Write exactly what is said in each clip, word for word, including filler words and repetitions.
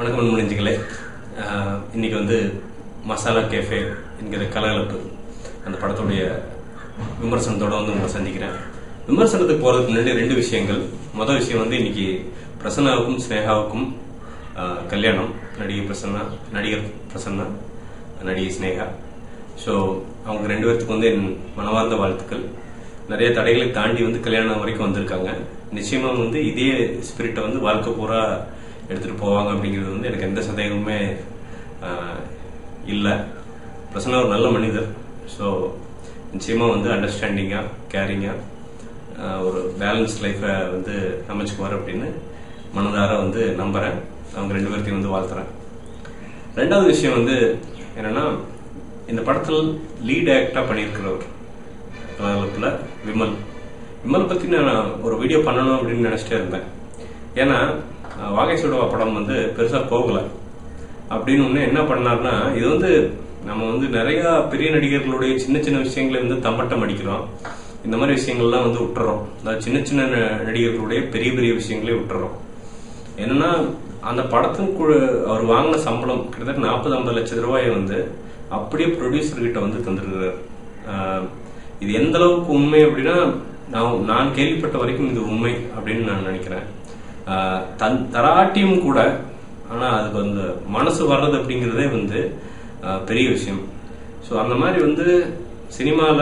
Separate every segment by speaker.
Speaker 1: வணக்கம் முடிஞ்சுங்களே. இன்னைக்கு வந்து மசாலா கேஃபே என்கிற கலகலப்பு அந்த படத்துடைய விமர்சனத்தோட வந்து உங்களை சந்திக்கிறேன். விமர்சனத்துக்கு போறதுக்கு முன்னாடி ரெண்டு விஷயங்கள். மொதல் விஷயம் வந்து இன்னைக்கு பிரசன்னாவுக்கும் ஸ்னேகாவுக்கும் கல்யாணம். நடிகை பிரசன்னா, நடிகர் பிரசன்னா, நடிகை ஸ்னேகா. ஸோ அவங்க ரெண்டு பேர்த்துக்கு வந்து என் மனவார்ந்த வாழ்த்துக்கள். நிறைய தடைகளை தாண்டி வந்து கல்யாணம் வரைக்கும் வந்திருக்காங்க. நிச்சயமா வந்து இதே ஸ்பிரிட்டை வந்து வாழ்க்கை பூரா எடுத்துட்டு போவாங்க அப்படிங்கிறது வந்து எனக்கு எந்த சந்தேகமுமே இல்லை. பிரசன்னா ஒரு நல்ல மனிதர். ஸோ நிச்சயமா வந்து அண்டர்ஸ்டாண்டிங்கா, கேரிங்கா ஒரு பேலன்ஸ் லைஃபை வந்து அமைச்சுக்குவார் அப்படின்னு மனதார வந்து நம்புறேன். அவங்க ரெண்டு பேர்த்தையும் வந்து வாழ்த்துறேன். ரெண்டாவது விஷயம் வந்து என்னன்னா, இந்த படத்தில் லீட் ஆக்டா பண்ணியிருக்கிறவர் கலகலப்புல விமல். விமல் பத்தி நான் ஒரு வீடியோ பண்ணணும் அப்படின்னு நினைச்சிட்டே இருந்தேன். ஏன்னா வாகை சுடவா படம் வந்து பெருசா போகல அப்படின்னு ஒண்ணு என்ன பண்ணார்னா, இது வந்து நம்ம வந்து நிறைய பெரிய நடிகர்களுடைய சின்ன சின்ன விஷயங்களை வந்து தம்பட்டம் அடிக்கிறோம். இந்த மாதிரி விஷயங்கள்லாம் வந்து விட்டுறோம். அதாவது சின்ன சின்ன நடிகர்களுடைய பெரிய பெரிய விஷயங்களே விட்டுறோம். என்னன்னா, அந்த படத்துக்கு அவர் வாங்கின சம்பளம் கிட்டத்தட்ட நாற்பது ஐம்பது லட்சம் ரூபாயை வந்து அப்படியே ப்ரொடியூசர் கிட்ட வந்து தந்துருக்கிறார். இது எந்த அளவுக்கு உண்மை அப்படின்னா, நான் நான் கேள்விப்பட்ட வரைக்கும் இது உண்மை அப்படின்னு நான் நினைக்கிறேன். தன் தராட்டியும் கூட, ஆனா அதுக்கு வந்து மனசு வர்றது அப்படிங்கிறதே வந்து பெரிய விஷயம். ஸோ அந்த மாதிரி வந்து சினிமால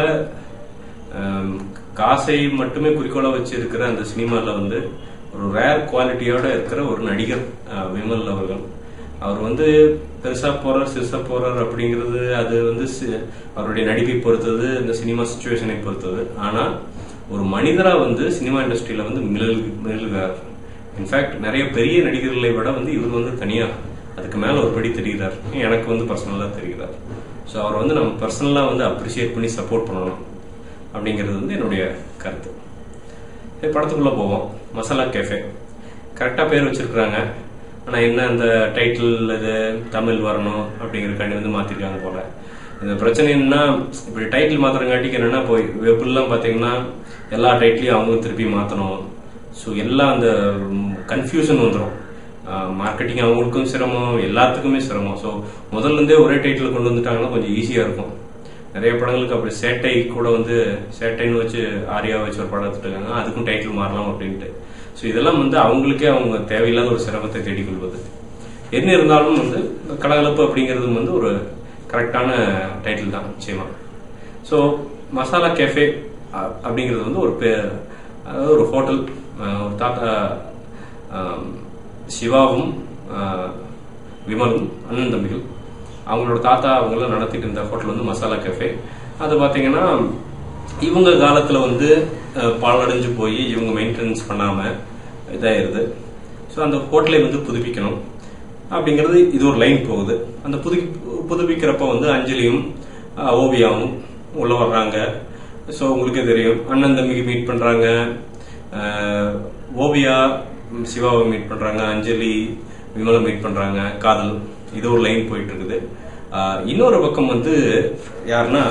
Speaker 1: காசை மட்டுமே குறிக்கோளா வச்சு இருக்கிற அந்த சினிமால வந்து ஒரு ரேர் குவாலிட்டியோட இருக்கிற ஒரு நடிகர் விமல் அவர்கள். அவர் வந்து பெருசா போறார், சிறுசா போறார் அப்படிங்கிறது அது வந்து அவருடைய நடிப்பை பொறுத்தது, இந்த சினிமா சிச்சுவேஷனை பொறுத்தது. ஆனா ஒரு மனிதரா வந்து சினிமா இண்டஸ்ட்ரியில வந்து மிளகுகிறார். இன்ஃபேக்ட் நிறைய பெரிய நடிகர்களை விட வந்து இவர் வந்து தனியா அதுக்கு மேல ஒரு படி தெரிகிறார். எனக்கு வந்து பர்சனலா தெரிகிறார். ஸோ அவர் வந்து நம்ம பர்சனலா வந்து அப்ரிசியேட் பண்ணி சப்போர்ட் பண்ணணும் அப்படிங்கிறது வந்து என்னுடைய கருத்து. படத்துக்குள்ள போவோம். மசாலா கேஃபே கரெக்டா பேர் வச்சிருக்கிறாங்க. ஆனா என்ன, அந்த டைட்டில் இது தமிழ் வரணும் அப்படிங்கறதுக்காண்டி வந்து மாத்திருக்காங்க போல. இந்த பிரச்சனை என்னன்னா, இப்படி டைட்டில் மாத்திரங்காட்டிக்கு என்னன்னா, போய் வெப்லாம் பாத்தீங்கன்னா எல்லா டைட்டிலையும் அவங்க திருப்பி மாத்தணும். ஸோ எல்லாம் அந்த கன்ஃபியூஷன் வந்துடும். மார்க்கெட்டிங் அவங்களுக்கும் சிரமம், எல்லாத்துக்குமே சிரமம். ஸோ முதல்ல இருந்தே ஒரே டைட்டில் கொண்டு வந்துட்டாங்கன்னா கொஞ்சம் ஈஸியா இருக்கும். நிறைய படங்களுக்கு அப்படி சேட்டை கூட வந்து சேட்டைன்னு வச்சு ஆரியா வச்சு ஒரு படம் எடுத்துட்டு இருக்காங்க. அதுக்கும் டைட்டில் மாறலாம் அப்படின்ட்டு. ஸோ இதெல்லாம் வந்து அவங்களுக்கே அவங்க தேவையில்லாத ஒரு சிரமத்தை தேடிக்கொள்வது. என்ன இருந்தாலும் வந்து கலகலப்பு அப்படிங்கிறது வந்து ஒரு கரெக்டான டைட்டில் தான் நிச்சயமா. ஸோ மசாலா கேஃபே அப்படிங்கிறது வந்து ஒரு அதாவது ஒரு ஹோட்டல். ஒரு தாத்தா சிவாவும் விமலும் அண்ணன் தம்பிகள், அவங்களோட தாத்தா அவங்களாம் நடத்திட்டு இருந்த ஹோட்டல் வந்து மசாலா கேஃபே. அது பாத்தீங்கன்னா இவங்க காலத்துல வந்து பாழடைஞ்சு போய் இவங்க மெயின்டெனன்ஸ் பண்ணாம இதாயிருது. ஸோ அந்த ஹோட்டலை வந்து புதுப்பிக்கணும் அப்படிங்கிறது இது ஒரு லைன் போகுது. அந்த புது புதுப்பிக்கிறப்ப வந்து அஞ்சலியும் ஓவியாவும் உள்ள வர்றாங்க. ஸோ உங்களுக்கே தெரியும், அண்ணன் தம்பிக்கு மீட் பண்றாங்க. ஓவியா சிவாவை மீட் பண்றாங்க, அஞ்சலி விமலை மீட் பண்றாங்க. காதல், இது ஒரு லைன் போயிட்டு இருக்குது. இன்னொரு பக்கம் வந்து யாருன்னா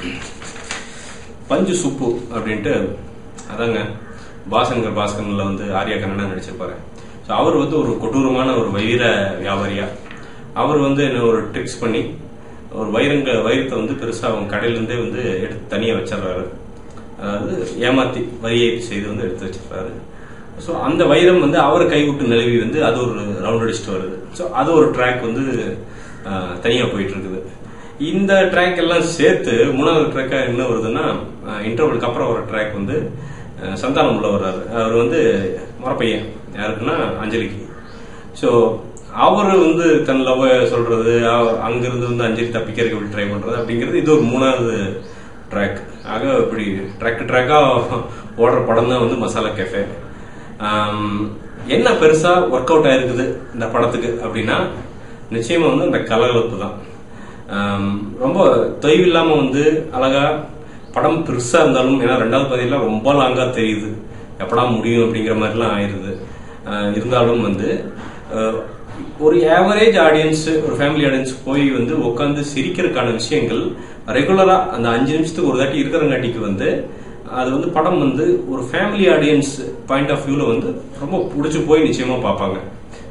Speaker 1: பஞ்சு சுப்பு அப்படின்ட்டு, அதாங்க பாசங்கர் பாஸ்கர்ல வந்து ஆர்யா கண்ணனா நடிச்சிருப்பாரு. ஸோ அவர் வந்து ஒரு கொடூரமான ஒரு வைர வியாபாரியா. அவர் வந்து என்ன ஒரு ட்ரிக்ஸ் பண்ணி ஒரு வைரங்க வைரத்தை வந்து பெருசா அவங்க கடையில இருந்தே வந்து எடுத்து தனியா வச்சிடறாரு. அதாவது ஏமாத்தி வரியை செய்து வந்து எடுத்து வச்சிருக்காரு. ஸோ அந்த வைரம் வந்து அவரை கைவிட்டு நிலவி வந்து அது ஒரு ரவுண்ட் அடிச்சுட்டு வருது. ஸோ அது ஒரு ட்ராக் வந்து தனியா போயிட்டு இருக்குது. இந்த ட்ராக் எல்லாம் சேர்த்து மூணாவது ட்ராக்கா என்ன வருதுன்னா, இன்டர்வலுக்கு அப்புறம் ஒரு ட்ராக் வந்து சந்தானம் உள்ள வர்றாரு. அவர் வந்து மரப்பையன் யாருக்குன்னா அஞ்சலிக்கு. ஸோ அவரு வந்து தன் லவ் சொல்றது, அங்கிருந்து வந்து அஞ்சலி தப்பிக்கிறதுக்கு ட்ரை பண்றது அப்படிங்கிறது இது ஒரு மூணாவது ட்ராக். ஆக இப்படி ட்ராக் ட்ராக்கா ஓடுற படம் தான் வந்து மசாலா கேஃபே. என்ன பெருசா ஒர்க் அவுட் ஆயிருக்குது இந்த படத்துக்கு அப்படின்னா, நிச்சயமா வந்து அந்த கலகலப்பு தான். ரொம்ப தொய்வில்லாம வந்து அழகா படம் பெருசா இருந்தாலும், ஏன்னா ரெண்டாவது பதிலாம் ரொம்ப லாங்கா தெரியுது, எப்படா முடியும் அப்படிங்கிற மாதிரிலாம் ஆயிருது. இருந்தாலும் வந்து ஒரு ஆவரேஜ் ஆடியன்ஸ், ஒரு ஃபேமிலி ஆடியன்ஸ் போய் வந்து உட்காந்து சிரிக்கிறதுக்கான விஷயங்கள் ரெகுலரா அந்த அஞ்சு நிமிஷத்துக்கு ஒரு தாட்டி இருக்கிறங்காட்டிக்கு வந்து அது வந்து படம் வந்து ஒரு ஃபேமிலி ஆடியன்ஸ் பாயிண்ட் ஆஃப் வியூல வந்து ரொம்ப பிடிச்சு போய் நிச்சயமா பார்ப்பாங்க.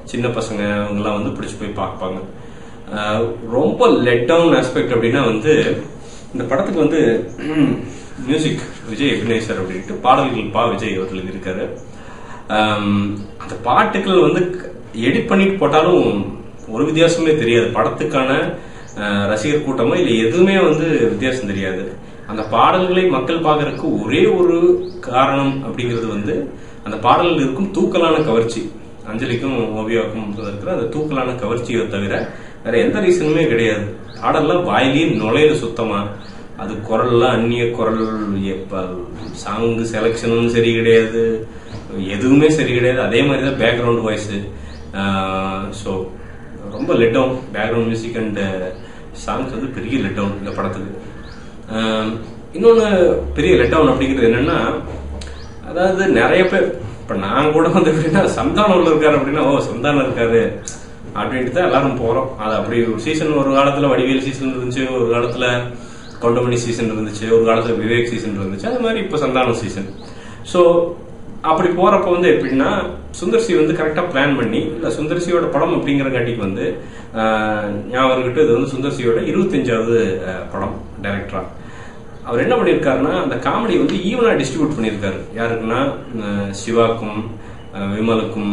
Speaker 1: சின்ன பசங்க அவங்கெல்லாம் வந்து பிடிச்சி போய் பார்ப்பாங்க. ரொம்ப லெட் டவுன் ஆஸ்பெக்ட் அப்படின்னா வந்து இந்த படத்துக்கு வந்து மியூசிக் விஜய் எபினேசர் அப்படின்ட்டு பாடல்கள் பா விஜய் அவர்கள் இருக்காரு. அந்த பாட்டுகள் வந்து எடிட் பண்ணிட்டு போட்டாலும் ஒரு வித்தியாசமே தெரியாது. படத்துக்கான ரசிகர் கூட்டமோ இல்லை எதுவுமே வந்து வித்தியாசம் தெரியாது. அந்த பாடல்களை மக்கள் பார்க்கறதுக்கு ஒரே ஒரு காரணம் அப்படிங்கிறது வந்து அந்த பாடல்கள் இருக்கும் தூக்கலான கவர்ச்சி. அஞ்சலிக்கும் ஓவியாவுக்கும் இருக்கிற அந்த தூக்கலான கவர்ச்சியை தவிர வேற எந்த ரீசனுமே கிடையாது. பாடல்லாம் வாயிலேயே நுழையில சுத்தமா, அது குரல்லாம் அந்நிய குரல், சாங் செலக்ஷனும் சரி கிடையாது, எதுவுமே சரி கிடையாது. அதே மாதிரிதான் பேக்ரவுண்ட் வாய்ஸ். ஸோ ரொம்ப let down background music and songs வந்து பெரிய லெட் டவுன் இந்த படத்துக்கு. இன்னொன்னு பெரிய லெட் டவுன் அப்படிங்கிறது என்னன்னா, அதாவது நிறைய பேர் இப்ப நான் கூட வந்து எப்படின்னா சந்தானம் இருக்காரு அப்படின்னா ஓ சந்தானம் இருக்காரு அப்படின்ட்டு தான் எல்லாரும் போறோம். அது அப்படி ஒரு சீசன், ஒரு காலத்துல வடிவேல் சீசன் இருந்துச்சு, ஒரு காலத்துல கவுண்டமணி சீசன் இருந்துச்சு, ஒரு காலத்துல விவேக் சீசன் இருந்துச்சு, அது மாதிரி இப்ப சந்தானம் சீசன். ஸோ அப்படி போறப்ப வந்து எப்படின்னா சுந்தர் சி வந்து கரெக்டா பிளான் பண்ணி, இல்ல சுந்தர் சியோட படம் அப்படிங்கிற காட்டிக்கு வந்து ஞாபகம் கிட்ட இது வந்து சுந்தர் சியோட இருபத்தஞ்சாவது படம் டைரக்டரா. அவர் என்ன பண்ணிருக்காருன்னா அந்த காமெடி வந்து ஈவனா டிஸ்ட்ரிபியூட் பண்ணிருக்காரு. யாருக்குன்னா சிவாக்கும் விமலுக்கும்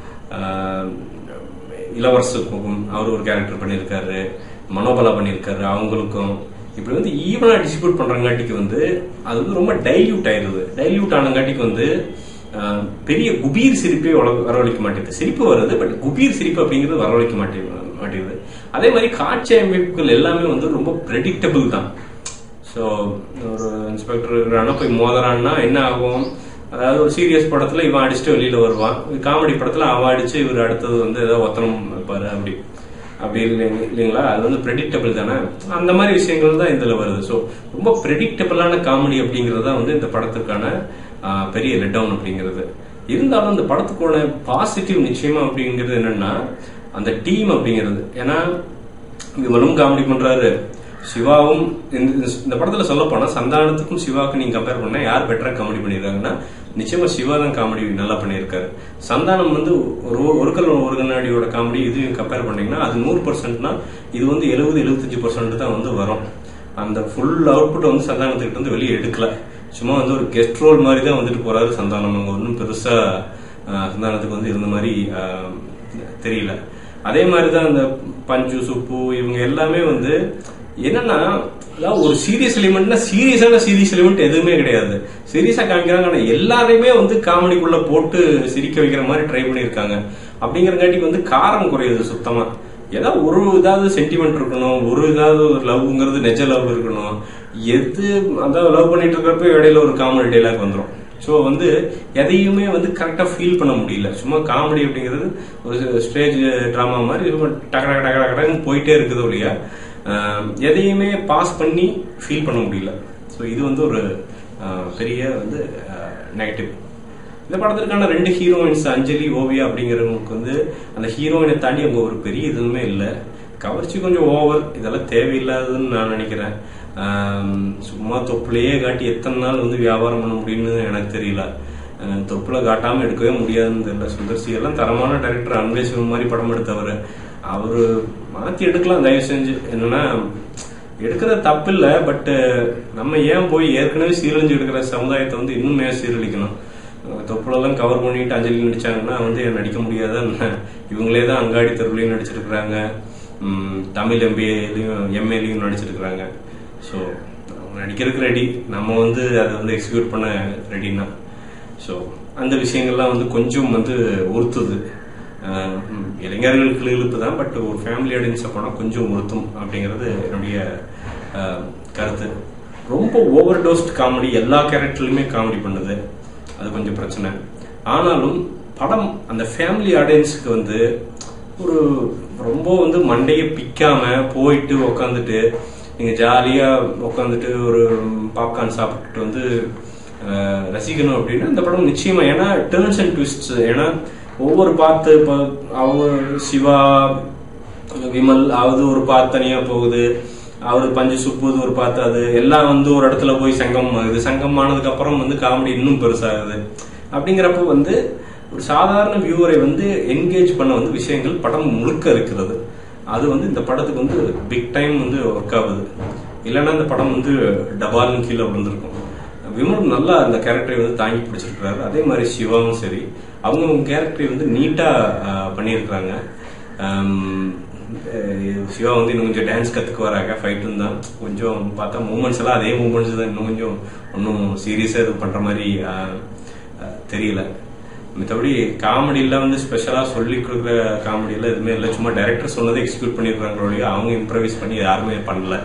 Speaker 1: இளவரசுக்கும் அவர் ஒரு கேரக்டர் பண்ணிருக்காரு, மனோபலா பண்ணிருக்காரு, அவங்களுக்கும் இப்படி வந்து ஈவனா டிஸ்ட்ரிபியூட் பண்றங்காட்டிக்கு வந்து அது வந்து ரொம்ப டைல்யூட் ஆயிருது. டைல்யூட் ஆனங்காட்டிக்கு வந்து பெரிய குபீர் சிரிப்பே வரவழைக்க மாட்டேங்குது. சிரிப்பு வருது, பட் குபீர் சிரிப்பு அப்படிங்கிறது வரவழைக்க மாட்டேங்குது. அதே மாதிரி காட்சி அமைப்புகள் எல்லாமே வந்து ரொம்ப பிரெடிக்டபிள் தான். ஸோ ஒரு இன்ஸ்பெக்டர் போய் மோதறான்னா என்ன ஆகும், அதாவது ஒரு சீரியஸ் படத்துல இவன் அடிச்சுட்டு வெளியில வருவான், காமெடி படத்துல அவன் அடிச்சு இவர் அடுத்தது வந்து ஏதோ ஒத்தனம் வைப்பாரு, அப்படி அப்படி இல்லைங்களா? அது வந்து பிரெடிக்டபிள் தானே. அந்த மாதிரி விஷயங்கள் தான் இதுல வருது. ஸோ ரொம்ப பிரெடிக்டபிளான காமெடி அப்படிங்கறது தான் வந்து இந்த படத்துக்கான பெரிய லெட் டவுன் அப்படிங்கிறது. இருந்தாலும் இந்த படத்துக்கான பாசிட்டிவ் நிச்சயமா அப்படிங்கிறது என்னன்னா அந்த டீம் அப்படிங்கிறது. ஏன்னா விமலும் காமெடி பண்றாரு, சிவாவும் இந்த படத்துல சொல்ல போனா சந்தானத்துக்கும் சிவாவுக்கும் நீங்க கம்பேர் பண்ணா யார் பெட்டரா காமெடி பண்ணிருக்காங்கன்னா நிச்சயமா சிவா தான் காமெடி நல்லா பண்ணியிருக்காரு. சந்தானம் வந்து ஒரு ஒரு கல் ஒரு கண்ணாடியோட காமெடி இதையும் கம்பேர் பண்ணீங்கன்னா அது நூறு பர்சன்ட்னா இது வந்து எழுபது எழுபத்தஞ்சு பர்சன்ட் தான் வந்து வரும். அந்த ஃபுல் அவுட்புட் வந்து சந்தானத்துக்கிட்ட வந்து வெளியே எடுக்கல. சும்மா வந்து ஒரு கெஸ்ட் ரோல் மாதிரி தான் வந்துட்டு போறாரு சந்தானம். அவங்க ஒன்றும் பெருசா சந்தானத்துக்கு வந்து இருந்த மாதிரி தெரியல. அதே மாதிரிதான் அந்த பஞ்சு சுப்பு இவங்க எல்லாமே வந்து என்னன்னா ஒரு சீரியஸ் எலிமெண்ட்னா சீரியஸான சீரியஸ் எலிமெண்ட் எதுவுமே கிடையாது. சீரியஸா காமிக்கிறாங்க, ஆனா எல்லாருமே வந்து காமெடிக்குள்ள போட்டு சிரிக்க வைக்கிற மாதிரி ட்ரை பண்ணிருக்காங்க. அப்படிங்கறங்காட்டிக்கு வந்து காரம் குறையுது சுத்தமா. ஏதாவது ஒரு ஏதாவது சென்டிமெண்ட் இருக்கணும், ஒரு ஏதாவது ஒரு லவ்ங்கிறது நெஜ லவ் இருக்கணும். எது அதாவது லவ் பண்ணிட்டு இருக்கிறப்ப இடையில ஒரு காமெடி டைலாக் வந்துடும். ஸோ வந்து எதையுமே வந்து கரெக்டா ஃபீல் பண்ண முடியல. சும்மா காமெடி அப்படிங்கிறது ஒரு ஸ்டேஜ் டிராமா மாதிரி டக டக டக டகன்னு போயிட்டே இருக்குது ஒழியா எதையுமே பாஸ் பண்ணி ஃபீல் பண்ண முடியல. ஸோ இது வந்து ஒரு பெரிய வந்து நெகட்டிவ். இந்த படத்திற்கான ரெண்டு ஹீரோயின்ஸ் அஞ்சலி ஓவியா அப்படிங்கிறவங்களுக்கு வந்து அந்த ஹீரோயினை தாண்டி அவங்க ஒரு பெரிய இதுவுமே இல்லை. கவர்ச்சி கொஞ்சம் ஓவர், இதெல்லாம் தேவையில்லாததுன்னு நான் நினைக்கிறேன். சும்மா தொப்புலையே காட்டி எத்தனை நாள் வந்து வியாபாரம் பண்ண முடியும்னு எனக்கு தெரியல. தொப்புல காட்டாம எடுக்கவே முடியாதுன்னு தெரியல. சுந்தர் சி எல்லாம் தரமான டைரக்டர், அன்வேஷன் மாதிரி படம் எடுத்தவர். அவரு மாத்தி எடுக்கலாம் தயவு செஞ்சு. என்னன்னா எடுக்கிறது தப்பு இல்லை, பட் நம்ம ஏன் போய் ஏற்கனவே சீரழிஞ்சு எடுக்கிற சமுதாயத்தை வந்து இன்னுமே சீரழிக்கணும். தொப்புலெல்லாம் கவர் பண்ணிட்டு அஞ்சலி நடிச்சாங்கன்னா வந்து நடிக்க முடியாதான், இவங்களே தான் அங்காடி தெருவுலையும் நடிச்சிருக்கிறாங்க, தமிழ் எம்பிஏலையும் எம்ஏலையும் நடிச்சிருக்கிறாங்க. ஸோ அவங்க நடிக்கிறதுக்கு ரெடி, நம்ம வந்து அதை வந்து எக்ஸிக்யூட் பண்ண ரெடினா. ஸோ அந்த விஷயங்கள்லாம் வந்து கொஞ்சம் வந்து உறுத்துது. இளைஞர்களுக்கு இழுப்பு தான், பட் ஒரு ஃபேமிலி ஆடியன்ஸை போனால் கொஞ்சம் உறுத்தும் அப்படிங்கிறது என்னுடைய கருத்து. ரொம்ப ஓவர் டோஸ்ட் காமெடி, எல்லா கேரக்டர்லையுமே காமெடி பண்ணுது, அது கொஞ்சம் பிரச்சனை. ஆனாலும் படம் அந்த ஃபேமிலி ஆடியன்ஸுக்கு வந்து ஒரு ரொம்ப வந்து மண்டையை பிக்காம போயிட்டு உக்காந்துட்டு நீங்க ஜாலியா உக்காந்துட்டு ஒரு பாப்கார்ன் சாப்பிட்டுட்டு வந்து ரசிக்கணும் அப்படின்னா இந்த படம் நிச்சயமா. ஏன்னா டர்ன்ஸ் அண்ட் ட்விஸ்ட்ஸ், ஏன்னா ஒவ்வொரு பார்த்து அவர் சிவா விமல் அது ஒரு பார்த்து தனியா போகுது, அவரு பஞ்சு சுப்புது ஒரு பார்த்து, அது எல்லாம் வந்து ஒரு இடத்துல போய் சங்கம் ஆகுது. சங்கம் ஆனதுக்கு அப்புறம் வந்து காமெடி இன்னும் பெருசாகுது. அப்படிங்கிறப்ப வந்து ஒரு சாதாரண வியூவரை வந்து என்கேஜ் பண்ண வந்து விஷயங்கள் படம் முழுக்க இருக்கிறது. அது வந்து இந்த படத்துக்கு வந்து பிக் டைம் வந்து ஒர்க் ஆகுது. இல்லைன்னா இந்த படம் வந்து டபால்னு கீழே விழுந்திருக்கும். விமல் நல்லா அந்த கேரக்டரை வந்து தாங்கி பிடிச்சிருக்கிறாரு. அதே மாதிரி சிவாவும் சரி, அவங்க அவங்க கேரக்டரை வந்து நீட்டா பண்ணியிருக்கிறாங்க. சிவா வந்து இன்னும் கொஞ்சம் டான்ஸ் கத்துக்கு வராங்க, ஃபைட்டும் தான் கொஞ்சம் பார்த்தா மூமெண்ட்ஸ் எல்லாம் அதே மூமெண்ட்ஸ் தான், இன்னும் கொஞ்சம் ஒன்றும் சீரியஸா இது பண்ற மாதிரி தெரியல. மற்றபடி காமெடியில வந்து ஸ்பெஷலா சொல்லி கொடுக்குற காமெடியில எதுவுமே இல்லை. சும்மா டைரக்டர் சொன்னதை எக்ஸிக்யூட் பண்ணிருக்காங்களோ, அவங்க இம்ப்ரவைஸ் பண்ணி யாருமே பண்ணல.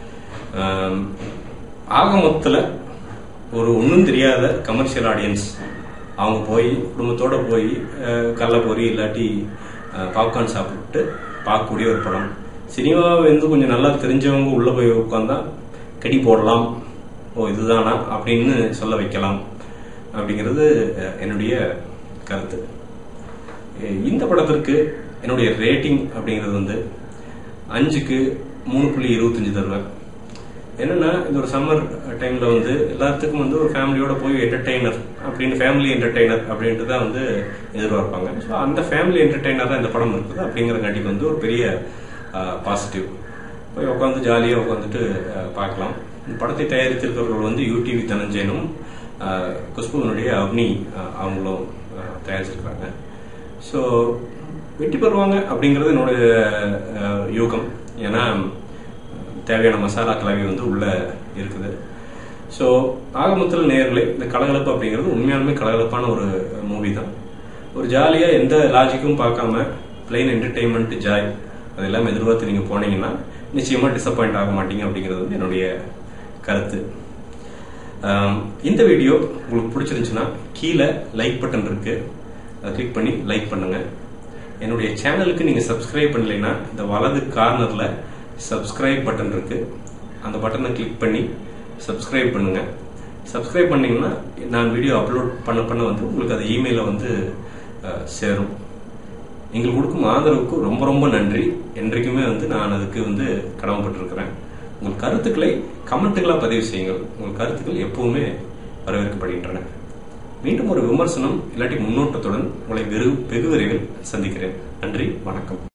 Speaker 1: ஆக மொத்தத்துல ஒரு ஒன்றும் தெரியாத கமர்ஷியல் ஆடியன்ஸ் அவங்க போய் குடும்பத்தோட போய் கடலப்பொரி இல்லாட்டி பாப்கார்ன் சாப்பிட்டு பார்க்கக்கூடிய ஒரு படம். சினிமாவை வந்து கொஞ்சம் நல்லா தெரிஞ்சவங்க உள்ள போய் உட்காந்தா கடி போடலாம், ஓ இதுதானா அப்படின்னு சொல்ல வைக்கலாம் அப்படிங்கிறது என்னுடைய கருத்து. இந்த படத்திற்கு என்னுடைய ரேட்டிங் அப்படிங்கிறது வந்து அஞ்சுக்கு மூணு புள்ளி இருபத்தஞ்சு தருவேன். என்னன்னா இந்த ஒரு சம்மர் டைம்ல வந்து எல்லாத்துக்கும் வந்து ஒரு ஃபேமிலியோட போய் என்டர்டெய்னர் அப்படின்னு ஃபேமிலி என்டர்டெய்னர் அப்படின்ட்டு தான் வந்து எதிர்பார்ப்பாங்க. ஸோ அந்த ஃபேமிலி என்டர்டெய்னர் தான் இந்த படம் இருக்குது. அப்படிங்கிற கண்டிப்பாக வந்து ஒரு பெரிய பாசிட்டிவ். போய் உட்காந்து ஜாலியாக உட்காந்துட்டு பார்க்கலாம். இந்த படத்தை தயாரித்திருக்கிறவர்கள் வந்து யூடிவி தனஞ்சயனும் குஷ்புனுடைய அவ்னி அவங்களும் தயாரிச்சிருக்கிறாங்க. ஸோ வெற்றி பெறுவாங்க அப்படிங்கிறது என்னுடைய யூகம். ஏன்னா தேவையான மசாலா கலவை வந்து உள்ள இருக்குது. ஸோ ஆக மொத்தத்தில் நேயர்களே, இந்த கலகலப்பு அப்படிங்கிறது உண்மையாலுமே கலகலப்பான ஒரு மூவி தான். ஒரு ஜாலியா எந்த லாஜிக்கும் பார்க்காம பிளைன் என்டர்டெயின்மெண்ட் ஜாய் அதெல்லாம் எதிர்பார்த்து நீங்க போனீங்கன்னா நிச்சயமா டிசப்பாயிண்ட் ஆக மாட்டீங்க அப்படிங்கிறது வந்து என்னுடைய கருத்து. இந்த வீடியோ உங்களுக்கு பிடிச்சிருந்துச்சுன்னா கீழே லைக் பட்டன் இருக்கு, அதை கிளிக் பண்ணி லைக் பண்ணுங்க. என்னுடைய சேனலுக்கு நீங்க சப்ஸ்கிரைப் பண்ணலைன்னா இந்த வலது கார்னர்ல சப்ஸ்கிரைப் பட்டன் இருக்கு, அந்த பட்டனை கிளிக் பண்ணி சப்ஸ்கிரைப் பண்ணுங்க. சப்ஸ்கிரைப் பண்ணீங்கன்னா நான் வீடியோ அப்லோட் பண்ண பண்ண வந்து உங்களுக்கு அது இமெயில வந்து சேரும். எங்களுக்கு கொடுக்கும் ஆதரவுக்கு ரொம்ப ரொம்ப நன்றி. என்றைக்குமே வந்து நான் அதுக்கு வந்து கடமைப்பட்டிருக்கிறேன். உங்கள் கருத்துக்களை கமெண்ட்டுகளா பதிவு செய்யுங்கள். உங்கள் கருத்துக்கள் எப்பவுமே வரவேற்கப்படுகின்றன. மீண்டும் ஒரு விமர்சனம் இல்லாட்டி முன்னோட்டத்துடன் உங்களை வெகு வெகு விரைவில் சந்திக்கிறேன். நன்றி, வணக்கம்.